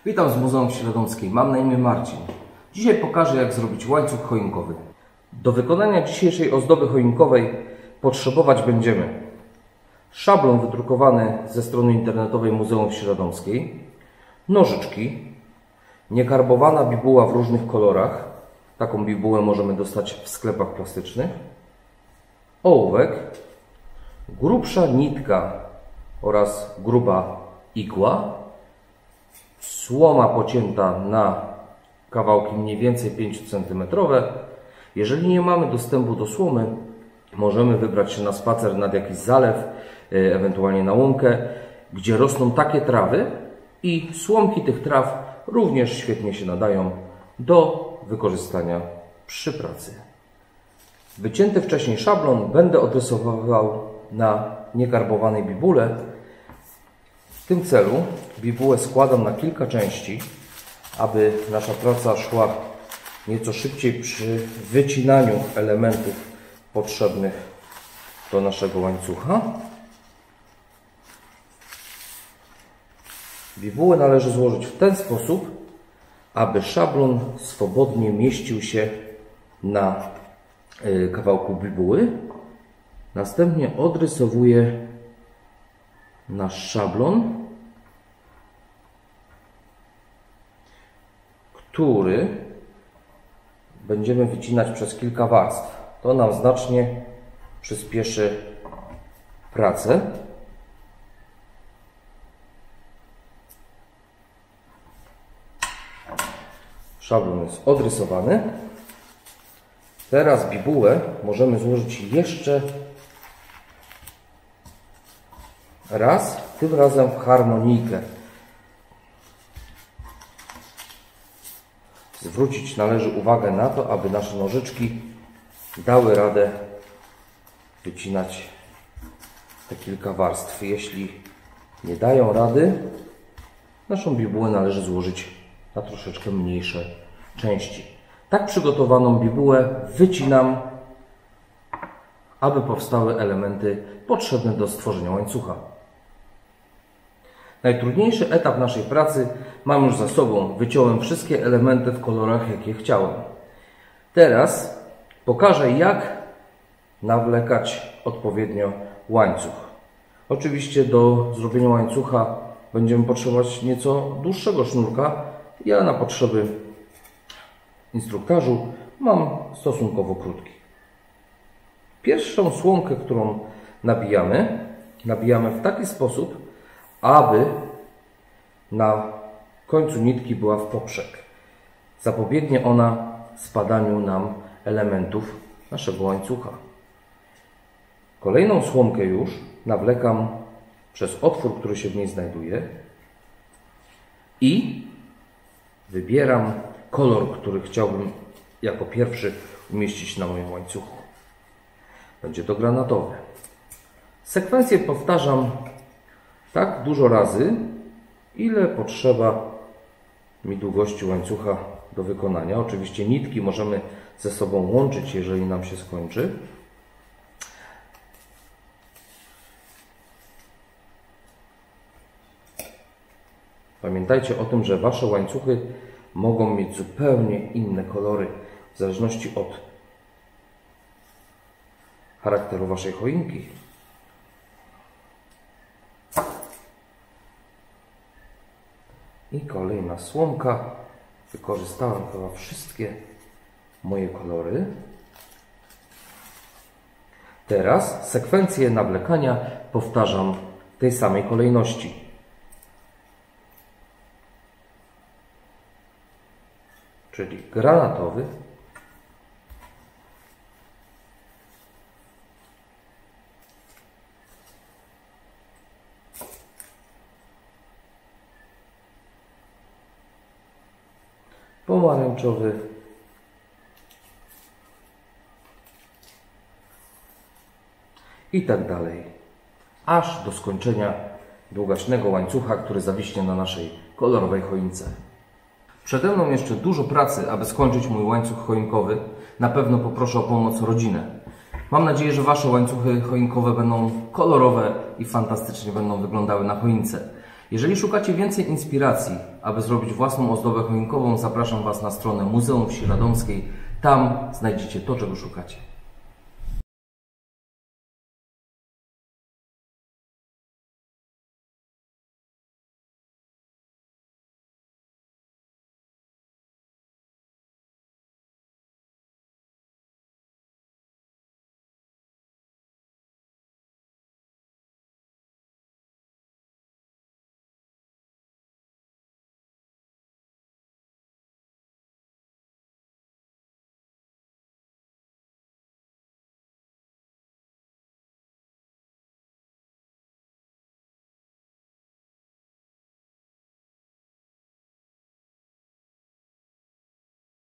Witam z Muzeum Śródomskiej. Mam na imię Marcin. Dzisiaj pokażę, jak zrobić łańcuch choinkowy. Do wykonania dzisiejszej ozdoby choinkowej potrzebować będziemy szablon wydrukowany ze strony internetowej Muzeum Śródomskiej, nożyczki, niekarbowana bibuła w różnych kolorach. Taką bibułę możemy dostać w sklepach plastycznych, ołówek, grubsza nitka oraz gruba igła, słoma pocięta na kawałki mniej więcej 5 cm. Jeżeli nie mamy dostępu do słomy, możemy wybrać się na spacer nad jakiś zalew, ewentualnie na łąkę, gdzie rosną takie trawy i słomki tych traw również świetnie się nadają do wykorzystania przy pracy. Wycięty wcześniej szablon będę odrysowywał na niekarbowanej bibule. W tym celu bibułę składam na kilka części, aby nasza praca szła nieco szybciej przy wycinaniu elementów potrzebnych do naszego łańcucha. Bibułę należy złożyć w ten sposób, aby szablon swobodnie mieścił się na kawałku bibuły. Następnie odrysowuję nasz szablon, który będziemy wycinać przez kilka warstw. To nam znacznie przyspieszy pracę. Szablon jest odrysowany. Teraz bibułę możemy złożyć jeszcze raz, tym razem w harmonijkę. Zwrócić należy uwagę na to, aby nasze nożyczki dały radę wycinać te kilka warstw. Jeśli nie dają rady, naszą bibułę należy złożyć na troszeczkę mniejsze części. Tak przygotowaną bibułę wycinam, aby powstały elementy potrzebne do stworzenia łańcucha. Najtrudniejszy etap naszej pracy mam już za sobą. Wyciąłem wszystkie elementy w kolorach, jakie chciałem. Teraz pokażę, jak nawlekać odpowiednio łańcuch. Oczywiście do zrobienia łańcucha będziemy potrzebować nieco dłuższego sznurka. Ja na potrzeby instruktażu mam stosunkowo krótki. Pierwszą słomkę, którą nabijamy w taki sposób, aby na końcu nitki była w poprzek. Zapobiegnie ona spadaniu nam elementów naszego łańcucha. Kolejną słomkę już nawlekam przez otwór, który się w niej znajduje i wybieram kolor, który chciałbym jako pierwszy umieścić na moim łańcuchu. Będzie to granatowy. Sekwencję powtarzam tak dużo razy, ile potrzeba mi długości łańcucha do wykonania. Oczywiście nitki możemy ze sobą łączyć, jeżeli nam się skończy. Pamiętajcie o tym, że Wasze łańcuchy mogą mieć zupełnie inne kolory w zależności od charakteru Waszej choinki. I kolejna słomka. Wykorzystałem chyba wszystkie moje kolory. Teraz sekwencję nawlekania powtarzam w tej samej kolejności. Czyli granatowy, pomarańczowy, i tak dalej, aż do skończenia długaśnego łańcucha, który zawiśnie na naszej kolorowej choince. Przede mną jeszcze dużo pracy, aby skończyć mój łańcuch choinkowy. Na pewno poproszę o pomoc rodzinę. Mam nadzieję, że Wasze łańcuchy choinkowe będą kolorowe i fantastycznie będą wyglądały na choince. Jeżeli szukacie więcej inspiracji, aby zrobić własną ozdobę choinkową, zapraszam Was na stronę Muzeum Wsi Radomskiej. Tam znajdziecie to, czego szukacie.